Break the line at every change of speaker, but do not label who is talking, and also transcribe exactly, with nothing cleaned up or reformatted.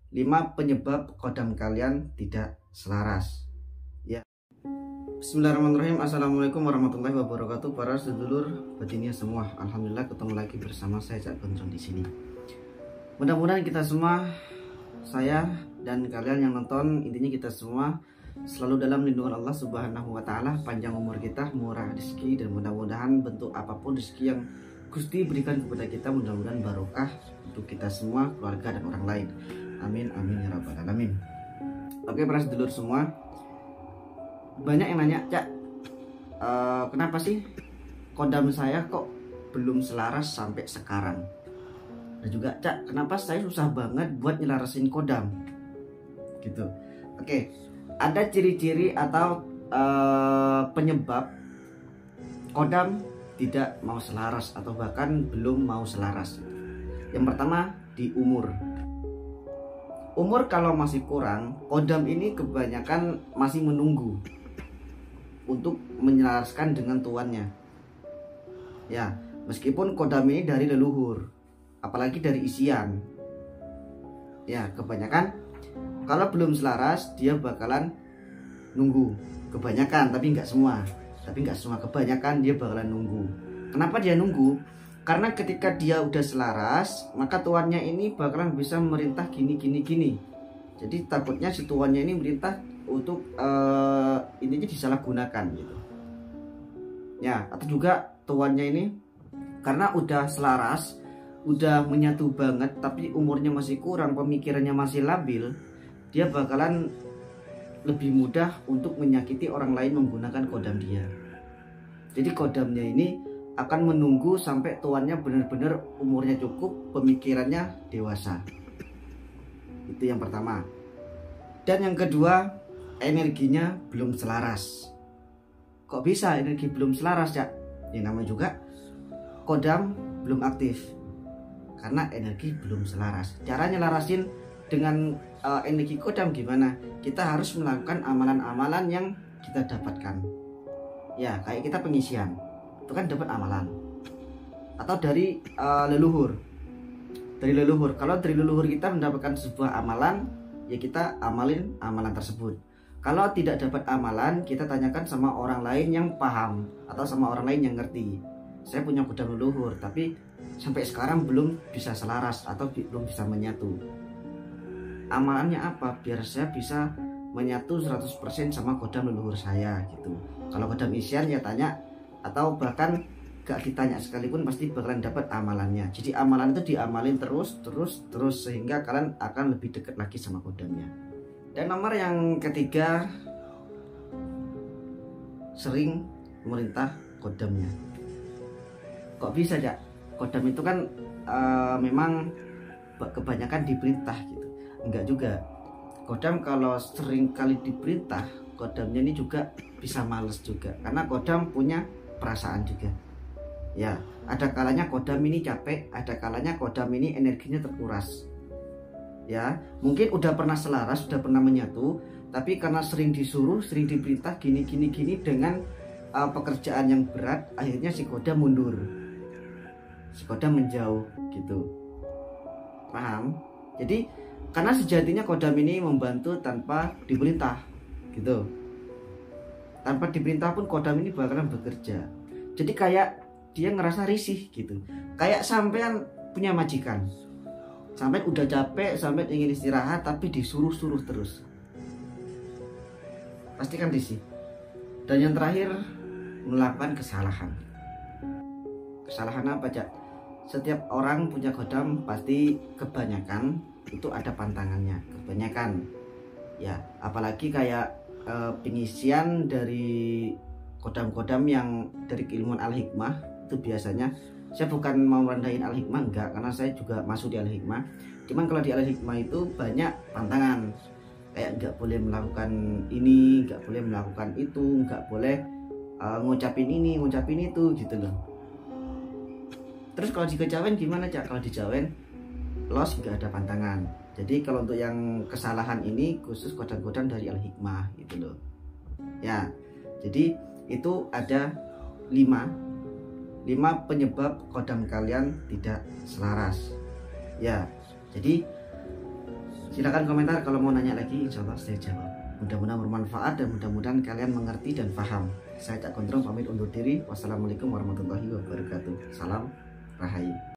lima penyebab kodam kalian tidak selaras. Ya. Bismillahirrahmanirrahim. Assalamualaikum warahmatullahi wabarakatuh. Para sedulur batinia semua, alhamdulillah ketemu lagi bersama saya Cak Gondrong di sini. Mudah-mudahan kita semua, saya dan kalian yang nonton, intinya kita semua selalu dalam lindungan Allah Subhanahu wa taala, panjang umur kita, murah rezeki, dan mudah-mudahan bentuk apapun rezeki yang Gusti berikan kepada kita, mudah-mudahan barokah untuk kita semua, keluarga dan orang lain. Amin amin ya rabbal alamin. Oke para sedulur semua, banyak yang nanya, Cak, uh, kenapa sih kodam saya kok belum selaras sampai sekarang? Dan juga, Cak, kenapa saya susah banget buat nyelarasin kodam? Gitu. Oke, ada ciri-ciri atau uh, penyebab kodam tidak mau selaras atau bahkan belum mau selaras. Yang pertama, di umur. Umur kalau masih kurang, kodam ini kebanyakan masih menunggu untuk menyelaraskan dengan tuannya. Ya, meskipun kodam ini dari leluhur, apalagi dari isian. Ya, kebanyakan kalau belum selaras dia bakalan nunggu. Kebanyakan, tapi nggak semua. Tapi nggak semua, kebanyakan dia bakalan nunggu. Kenapa dia nunggu? Karena ketika dia udah selaras, maka tuannya ini bakalan bisa merintah gini gini gini. Jadi takutnya si tuannya ini merintah untuk uh, intinya disalahgunakan gitu. Ya, atau juga tuannya ini karena udah selaras, udah menyatu banget, tapi umurnya masih kurang, pemikirannya masih labil, dia bakalan lebih mudah untuk menyakiti orang lain menggunakan kodam dia. Jadi kodamnya ini akan menunggu sampai tuannya benar-benar umurnya cukup, pemikirannya dewasa. Itu yang pertama. Dan yang kedua, energinya belum selaras. Kok bisa energi belum selaras, Cak? Yang namanya juga kodam belum aktif, karena energi belum selaras. Caranya larasin dengan uh, energi kodam gimana? Kita harus melakukan amalan-amalan yang kita dapatkan. Ya, kayak kita pengisian, itu kan dapat amalan. Atau dari uh, leluhur. Dari leluhur. Kalau dari leluhur kita mendapatkan sebuah amalan, ya kita amalin amalan tersebut. Kalau tidak dapat amalan, kita tanyakan sama orang lain yang paham atau sama orang lain yang ngerti. Saya punya kodam leluhur, tapi sampai sekarang belum bisa selaras atau belum bisa menyatu. Amalannya apa biar saya bisa menyatu seratus persen sama kodam leluhur saya gitu. Kalau kodam isian ya tanya, atau bahkan gak ditanya sekalipun pasti bakalan dapat amalannya. Jadi amalan itu diamalin terus terus terus sehingga kalian akan lebih dekat lagi sama kodamnya. Dan nomor yang ketiga, sering memerintah kodamnya. Kok bisa, Cak? Kodam itu kan uh, memang kebanyakan diperintah gitu. Enggak juga. Kodam kalau sering kali diperintah, kodamnya ini juga bisa males juga. Karena kodam punya perasaan juga. Ya, ada kalanya kodam ini capek, ada kalanya kodam ini energinya terkuras. Ya, mungkin udah pernah selaras, sudah pernah menyatu, tapi karena sering disuruh, sering diperintah gini gini gini dengan uh, pekerjaan yang berat, akhirnya si kodam mundur. Si kodam menjauh gitu. Paham? Jadi karena sejatinya kodam ini membantu tanpa diperintah gitu. Tanpa diperintah pun kodam ini bakalan bekerja. Jadi kayak dia ngerasa risih gitu. Kayak sampean punya majikan, sampai udah capek, sampai ingin istirahat, tapi disuruh-suruh terus, pasti kan risih. Dan yang terakhir, melakukan kesalahan. Kesalahan apa, Cak? Setiap orang punya kodam pasti kebanyakan itu ada pantangannya, kebanyakan. Ya, apalagi kayak e, pengisian dari kodam-kodam yang dari keilmuan Al-Hikmah itu biasanya, saya bukan mau merendahin Al-Hikmah, enggak, karena saya juga masuk di Al-Hikmah. Cuman kalau di Al-Hikmah itu banyak pantangan, kayak nggak boleh melakukan ini, nggak boleh melakukan itu, nggak boleh uh, ngucapin ini, ngucapin itu gitu loh. Terus kalau dikejawen gimana, Cak? Kalau dijawen los nggak ada pantangan. Jadi kalau untuk yang kesalahan ini khusus kodam-kodam dari Al-Hikmah gitu loh. Ya, jadi itu ada lima lima penyebab kodam kalian tidak selaras. Ya, jadi Silahkan komentar kalau mau nanya lagi, insya Allah saya jawab. Mudah-mudahan bermanfaat dan mudah-mudahan kalian mengerti dan paham. Saya Cak Gondrong pamit undur diri. Wassalamualaikum warahmatullahi wabarakatuh. Salam Rahayu.